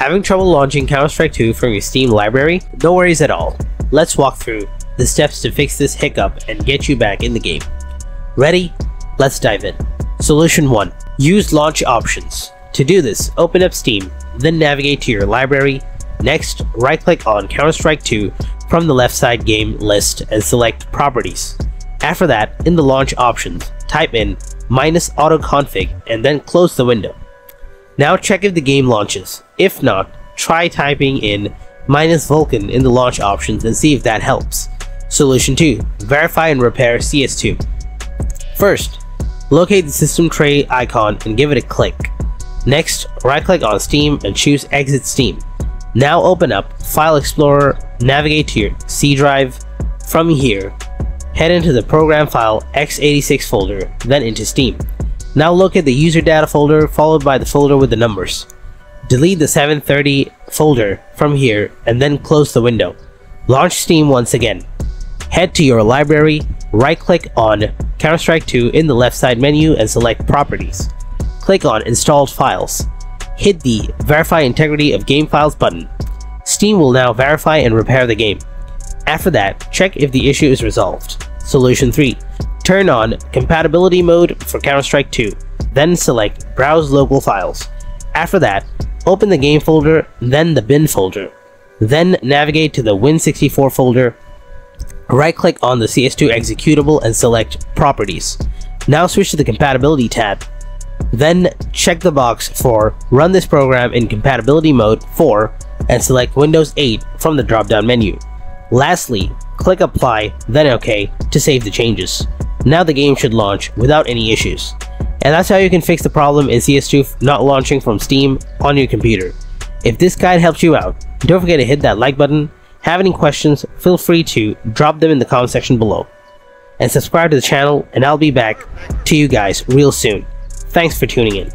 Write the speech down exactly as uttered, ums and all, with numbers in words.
Having trouble launching Counter Strike two from your Steam library? No worries at all. Let's walk through the steps to fix this hiccup and get you back in the game. Ready? Let's dive in. Solution one. Use launch options. To do this, open up Steam, then navigate to your library. Next, right-click on Counter Strike two from the left side game list and select Properties. After that, in the launch options, type in minus autoconfig and then close the window. Now check if the game launches. If not, try typing in minus Vulkan in the launch options and see if that helps. Solution two. Verify and repair C S two. First, locate the system tray icon and give it a click. Next, right-click on Steam and choose Exit Steam. Now open up File Explorer, navigate to your C drive. From here, head into the program file x eighty-six folder, then into Steam. Now locate the user data folder followed by the folder with the numbers. Delete the seven thirty folder from here and then close the window. Launch Steam once again. Head to your library, right-click on Counter Strike two in the left side menu and select Properties. Click on Installed Files. Hit the Verify Integrity of Game Files button. Steam will now verify and repair the game. After that, check if the issue is resolved. Solution three. Turn on Compatibility mode for Counter Strike two, then select Browse Local Files. After that, open the game folder, then the bin folder. Then navigate to the Win sixty-four folder. Right-click on the C S two executable and select Properties. Now switch to the Compatibility tab. Then check the box for Run this program in Compatibility mode for and select Windows eight from the drop-down menu. Lastly, click Apply, then OK to save the changes. Now the game should launch without any issues. And that's how you can fix the problem in C S two not launching from Steam on your computer. If this guide helped you out, don't forget to hit that like button. Have any questions, feel free to drop them in the comment section below. And subscribe to the channel, and I'll be back to you guys real soon. Thanks for tuning in.